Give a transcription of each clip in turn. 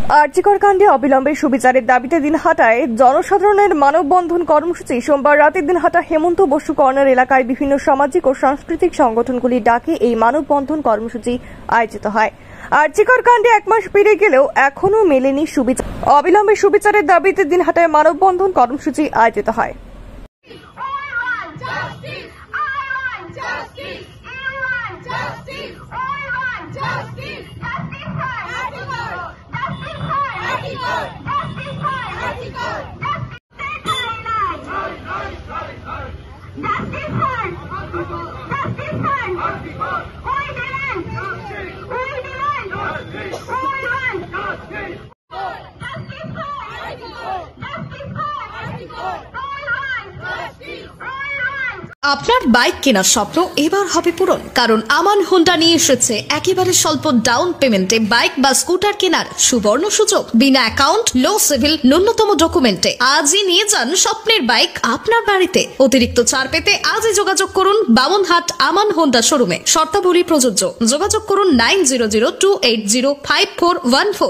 আরজিকর কাণ্ডে অবিলম্বে সুবিচারের দাবিতে দিনহাটায় জনসাধারণের মানববন্ধন কর্মসূচি সোমবার রাতে দিনহাটা হেমন্ত বসু কর্নার এলাকায় বিভিন্ন সামাজিক ও সাংস্কৃতিক সংগঠনগুলির ডাকে এই মানববন্ধন কর্মসূচি আয়োজিত হয়। আরজিকর কাণ্ডে 1 মাস পেরিয়ে গেলেও এখনও মেলেনি সুবিচার। অবিলম্বে সুবিচারের দাবিতে দিনহাটায় মানববন্ধন কর্মসূচি আয়োজিত হয়। আপনার বাইক কেনার স্বপ্ন এবার হবে পূরণ, কারণ আমান হোন্ডা নিয়ে এসেছে একেবারে স্বল্প ডাউন পেমেন্টে বাইক বা স্কুটার কেনার সুবর্ণ সুযোগ। বিনা অ্যাকাউন্ট, লো সিভিল, ন্যূনতম ডকুমেন্টে আজই নিয়ে যান স্বপ্নের বাইক আপনার বাড়িতে। অতিরিক্ত ছাড় পেতে আজই যোগাযোগ করুন বামনহাট আমান হোন্ডা শোরুমে। শর্তাবলী প্রযোজ্য। যোগাযোগ করুন 9002805414।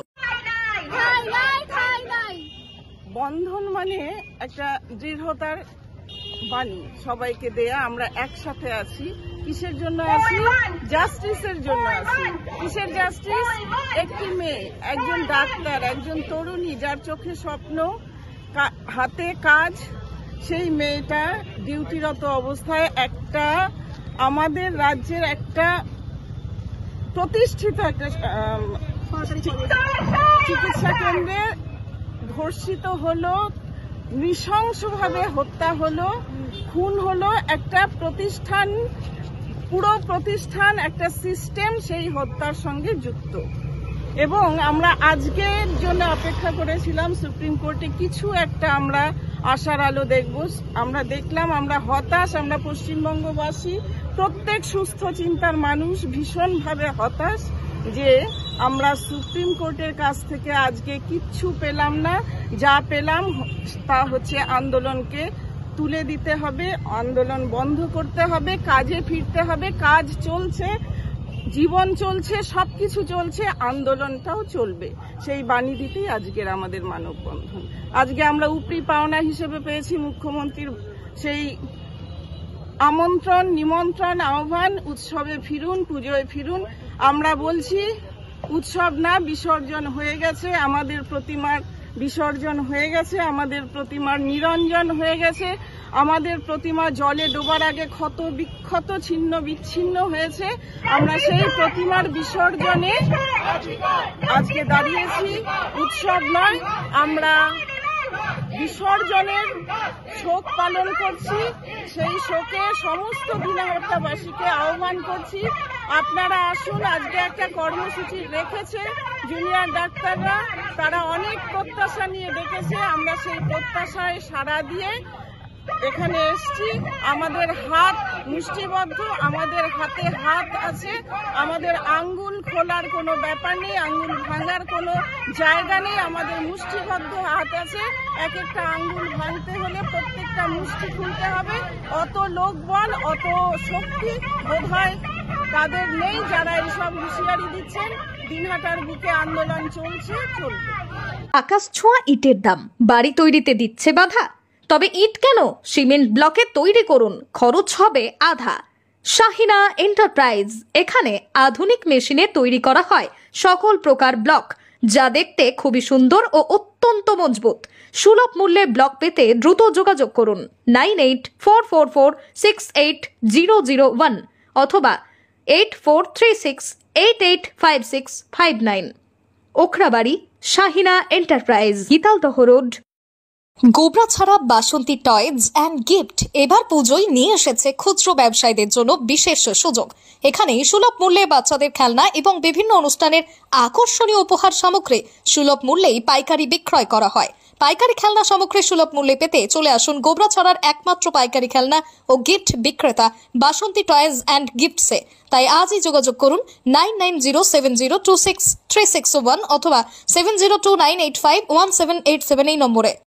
বন্ধন মানে একটা দৃঢ়তার বাণী, সবাইকে দেয়া। আমরা একসাথে আছি। কিসের জন্য আছি? জাস্টিসের জন্য আছি। কিসের জাস্টিস? একটি মেয়ে, একজন ডাক্তার, একজন তরুণী যার চোখে স্বপ্ন, হাতে কাজ, সেই মেয়েটা ডিউটিরত অবস্থায় একটা আমাদের রাজ্যের একটা প্রতিষ্ঠিত একটা চিকিৎসা কেন্দ্রে ধর্ষিত হলো, নৃশংসভাবে হত্যা হলো, খুন হলো। একটা প্রতিষ্ঠান, পুরো প্রতিষ্ঠান, একটা সিস্টেম সেই হত্যার সঙ্গে যুক্ত। এবং আমরা আজকের জন্য অপেক্ষা করেছিলাম সুপ্রিম কোর্টে কিছু একটা আমরা আশার আলো দেখব। আমরা দেখলাম, আমরা হতাশ। আমরা পশ্চিমবঙ্গবাসী, প্রত্যেক সুস্থ চিন্তার মানুষ ভীষণভাবে হতাশ যে আমরা সুপ্রিম কোর্টের কাছ থেকে আজকে কিচ্ছু পেলাম না। যা পেলাম তা হচ্ছে আন্দোলনকে তুলে দিতে হবে, আন্দোলন বন্ধ করতে হবে, কাজে ফিরতে হবে। কাজ চলছে, জীবন চলছে, সবকিছু চলছে, আন্দোলনটাও চলবে। সেই বাণী দিতেই আজকের আমাদের মানববন্ধন। আজকে আমরা উপরি পাওনা হিসেবে পেয়েছি মুখ্যমন্ত্রীর সেই আমন্ত্রণ, নিমন্ত্রণ, আহ্বান, উৎসবে ফিরুন, পুজোয় ফিরুন। আমরা বলছি উৎসব না, বিসর্জন হয়ে গেছে। আমাদের প্রতিমার বিসর্জন হয়ে গেছে, আমাদের প্রতিমার নিরঞ্জন হয়ে গেছে, আমাদের প্রতিমা জলে ডোবার আগে ক্ষত বিক্ষত, ছিন্ন বিচ্ছিন্ন হয়েছে। আমরা সেই প্রতিমার বিসর্জনে আজকে দাঁড়িয়েছি। উৎসব নয়, আমরা বিসর্জনের শোক পালন করছি। সেই শোকে সমস্ত দিনহাটাবাসীকে আহ্বান করছি, আপনারা আসুন। আজকে একটা কর্মসূচি রেখেছে জুনিয়র ডাক্তাররা, তারা অনেক প্রত্যাশা নিয়ে ডেকেছে। আমরা সেই প্রত্যাশায় সাড়া দিয়ে এখানে এসছি। আমাদের হাত মুষ্টিবদ্ধ, আমাদের হাতে হাত আছে, আমাদের আঙ্গুল খোলার কোনো ব্যাপার নেই, আঙ্গুল ভাঙার কোনো জায়গা নেই। আমাদের মুষ্টিবদ্ধ হাত আছে। এক একটা আঙ্গুল ভাঙতে হলে প্রত্যেকটা মুষ্টি খুলতে হবে। অত লোকবল, অত শক্তি বোধহয় তাদের নেই যারা এইসব হুঁশিয়ারি দিচ্ছেন। দিনহাটার বুকে আন্দোলন চলছে, চলবে। আকাশ ছোঁয়া ইটের দাম বাড়ি তৈরিতে দিচ্ছে বাধা। তবে ইট কেন, সিমেন্ট ব্লকে তৈরি করুন, খরচ হবে আধা। শাহিনা এন্টারপ্রাইজ, এখানে আধুনিক মেশিনে তৈরি করা হয় সকল প্রকার ব্লক, যা দেখতে খুবই সুন্দর ও অত্যন্ত মজবুত। সুলভ মূল্যে ব্লক পেতে দ্রুত যোগাযোগ করুন 9844468001 অথবা 8436885659। Okhrabari, Shahina enterprise, Gitaldaha road, Gobrachhara. Basanti toys and gift এবার পুজোয় নিয়ে এসেছে খুচরো ব্যবসায়ীদের জন্য বিশেষ সুযোগ। এখানে সুলভ মূল্যে বাচ্চাদের খেলনা এবং বিভিন্ন অনুষ্ঠানের আকর্ষণীয় উপহার সামগ্রী সুলভ মূল্যেই পাইকারি বিক্রয় করা হয়। পাইকারি খেলনা সামগ্রী সুলভ মূল্যে পেতে চলে আসুন গোবরাছড়ার একমাত্র পাইকারি খেলনা ও গিফট বিক্রেতা বাসন্তী টয়েজ অ্যান্ড গিফটসে। তাই আজই যোগাযোগ করুন 9907026361 অথবা 7029851787 এই নম্বরে।